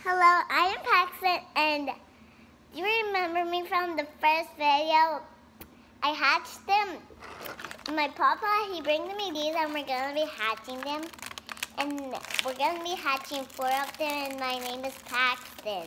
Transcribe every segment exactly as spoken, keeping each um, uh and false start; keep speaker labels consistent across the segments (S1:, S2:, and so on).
S1: Hello, I am Paxton, and do you remember me from the first video? I hatched them. My papa, he brings me these, and we're going to be hatching them. And we're going to be hatching four of them, and my name is Paxton.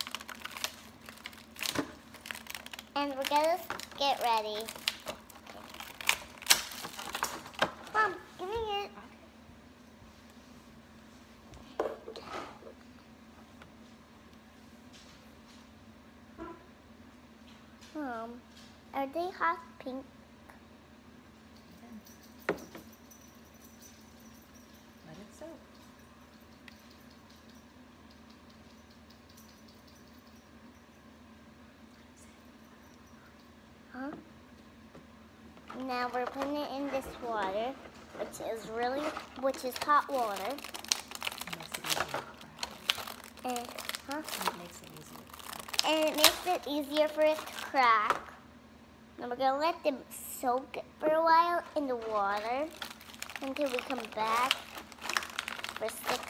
S1: And we're going to get ready. Mom, give me it. Mom, are they hot pink?
S2: Let it soak.
S1: Huh? Now we're putting it in this water, which is really, which is hot water.
S2: It makes it easier.
S1: And, huh?
S2: It makes it easier.
S1: And it makes it easier for it to crack. Now we're gonna let them soak for a while in the water until we come back for six.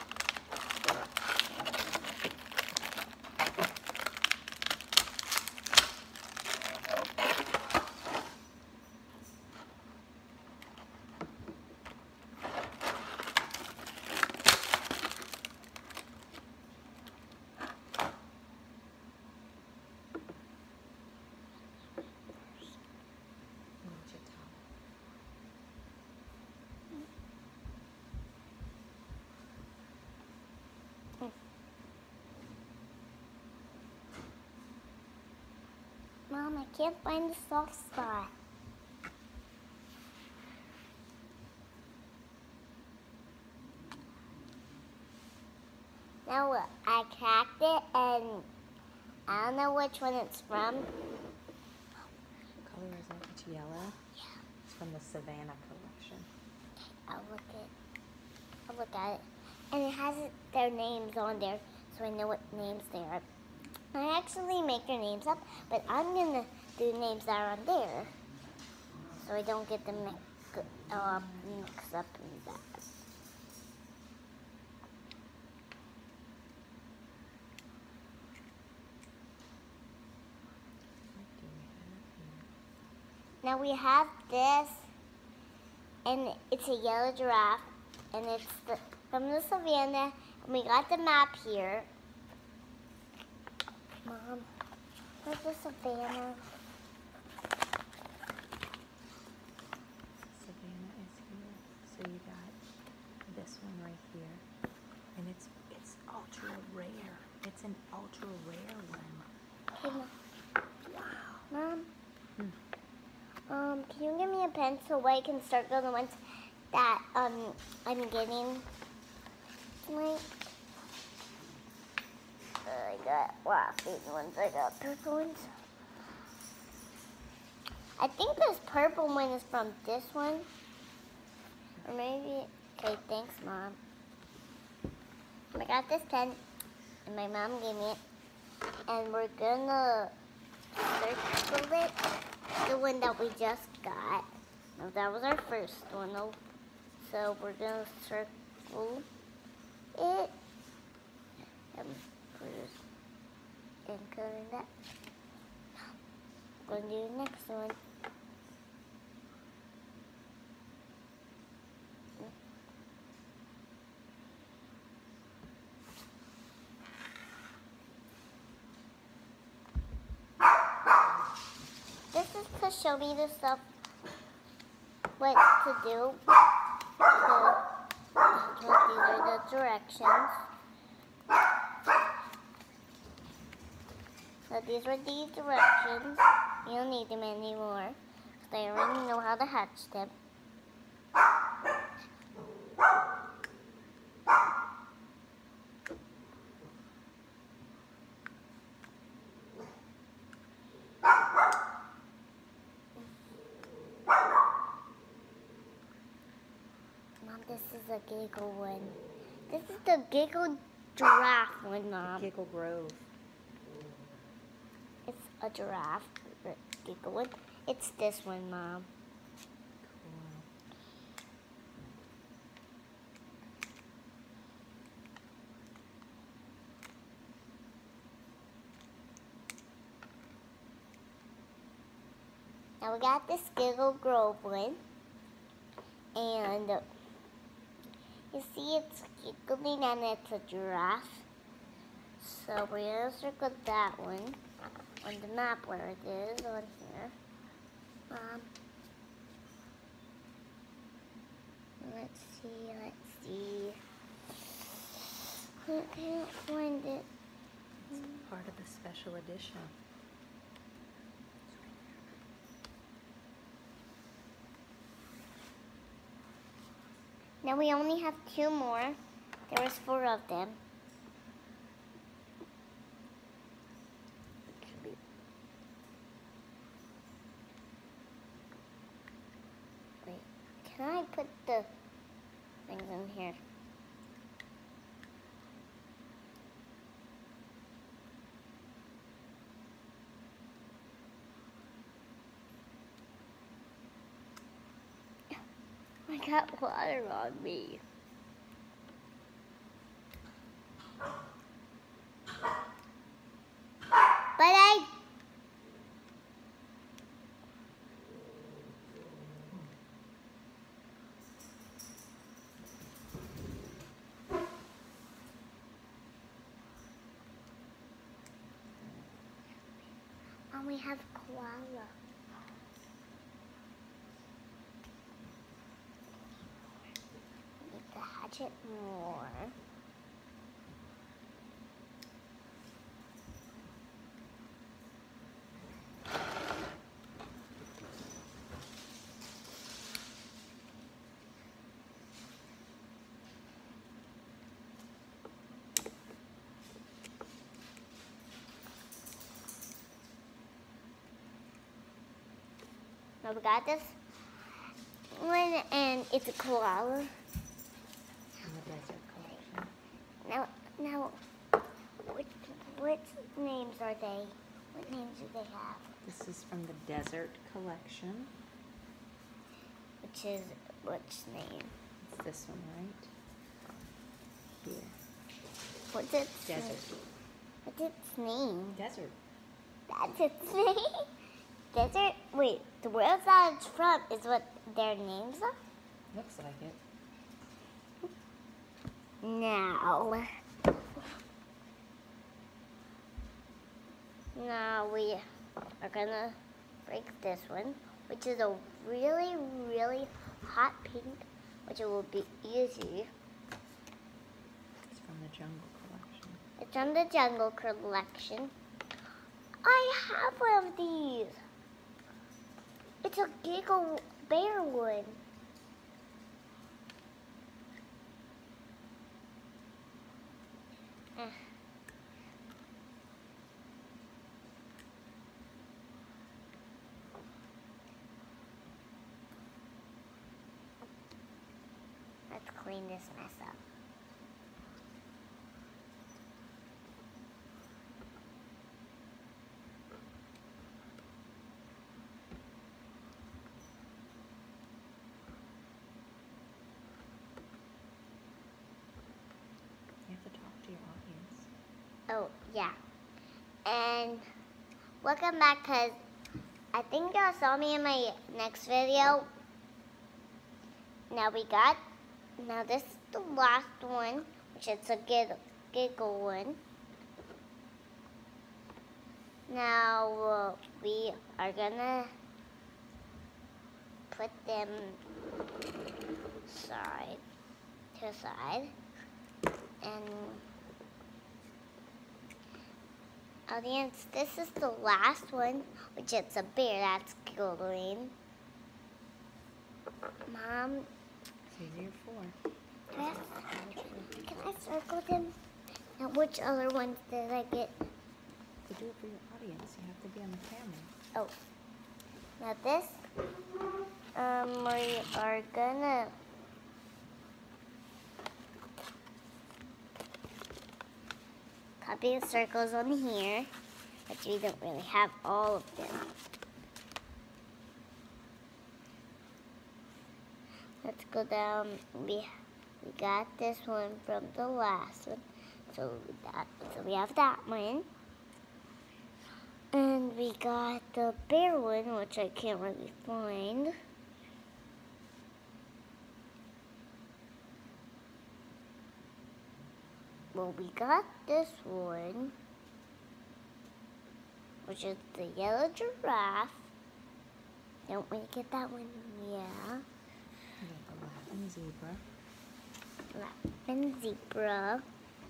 S1: Mom, I can't find the soft spot. Now look, I cracked it, and I don't know which one it's from.
S2: Color is it? It's yellow.
S1: Yeah.
S2: It's from the Savannah collection.
S1: I'll look at I'll look at it. And it has their names on there, so I know what names they are. I actually make their names up, but I'm gonna do names that are on there, so I don't get them mix, uh, mixed up in that. Now we have this, and it's a yellow giraffe, and it's the, from the Savannah, and we got the map here. Mom, where's the Savannah?
S2: Savannah is here. So you got this one right here. And it's it's ultra rare. It's an ultra rare one.
S1: Okay, Mom.
S2: Wow.
S1: Mom,
S2: Hmm.
S1: um, can you give me a pen so I can circle the ones that um I'm getting tonight? I got laughing ones, I got purple ones. I think this purple one is from this one. Or maybe, okay, thanks, Mom. I got this pen, and my mom gave me it. And we're gonna circle it, the one that we just got. Now that was our first one, though. So we're gonna circle it. And and color that. Gonna do the next one. This is to show me the stuff, what to do. So, these are the directions. So these were the directions. You don't need them anymore, because I already know how to hatch them. Mom, this is a giggle one. This is the giggle giraffe one, Mom.
S2: Giggle Grove.
S1: It's a giraffe. Giggle one. It's this one, Mom.
S2: Cool.
S1: Now we got this Giggle Grove one. And uh, you see it's giggling and it's a giraffe. So we're going to circle that one on the map where it is on here. Um, let's see, let's see. I can't find it.
S2: It's part of the special edition.
S1: Now we only have two more. There was four of them. Wait, can I put the things in here? I got water on me. But I... And we have koala. To hatch it more. Now we got this one, and it's a koala.
S2: The desert collection.
S1: Now, now, what, what names are they? What names do they have?
S2: This is from the desert collection.
S1: Which is, which name?
S2: It's this one, right? Here.
S1: What's its
S2: Desert.
S1: name? What's its name?
S2: Desert.
S1: That's its name? Desert? Wait, the world that it's from is what their names are?
S2: Looks like it.
S1: Now, now we are gonna break this one, which is a really, really hot pink, which it will be easy.
S2: It's from the jungle collection.
S1: It's from the jungle collection. I have one of these. It's a Giggle Bear one. Eh. Let's clean this mess up.
S2: You have to talk to your audience.
S1: Oh, yeah. And welcome back, because I think y'all saw me in my next video. Now we got, now this is the last one, which is a giggle, giggle one. Now uh, we are gonna put them side to side. And audience, this is the last one, which is a bear that's giggling. Mom,
S2: So you're four.
S1: can I, can I circle them? Now, which other ones did I get?
S2: To do it for your audience, you have to be on the camera.
S1: Oh, now this, um, we are gonna copy the circles on here, but we don't really have all of them. Let's go down. We we got this one from the last one, so that so we have that one. And we got the bear one, which I can't really find. Well, we got this one, which is the yellow giraffe. Don't we get that one? Yeah.
S2: We got the laughing zebra.
S1: Laughing zebra.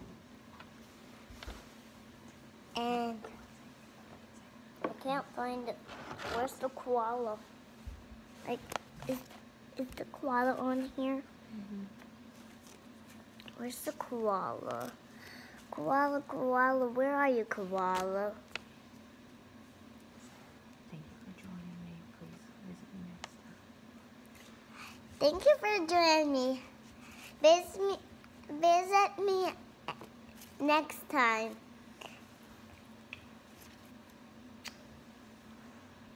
S1: And I can't find it. Where's the koala? Like, is, is the koala on here?
S2: Mm-hmm.
S1: Where's the koala? Koala, koala, where are you, koala?
S2: Thank you for joining me. Please visit me next time.
S1: Thank you for joining me. Visit me, visit me next time.